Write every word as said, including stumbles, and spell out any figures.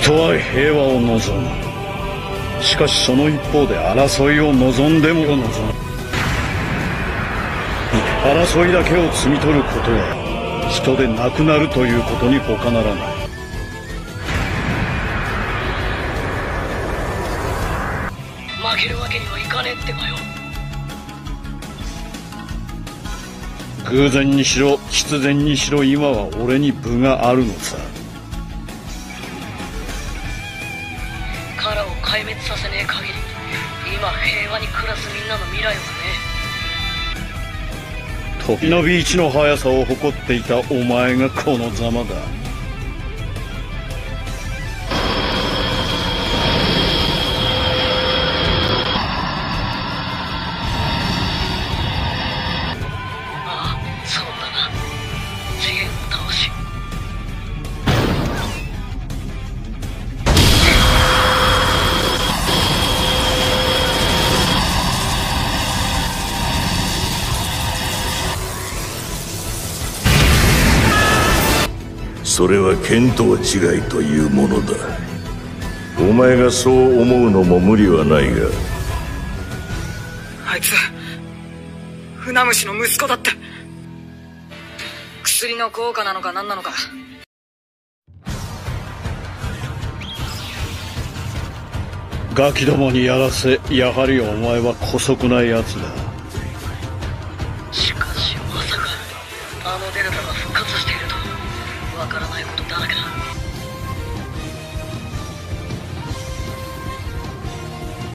人は平和を望む。しかしその一方で争いを望んでも望む。争いだけを摘み取ることは人でなくなるということに他ならない。 負けるわけにはいかねえってばよ。 偶然にしろ必然にしろ今は俺に分があるのさ。 カラを壊滅させねえ限り今平和に暮らすみんなの未来はね。 時のビーチの速さを誇っていたお前がこのざまだ。 ああ、そうだな。次元を倒しそれは見当違いというものだ。お前がそう思うのも無理はないが、 あいつ船虫の息子だって。薬の効果なのか何なのか。 ガキどもにやらせ、やはりお前は姑息なやつだ。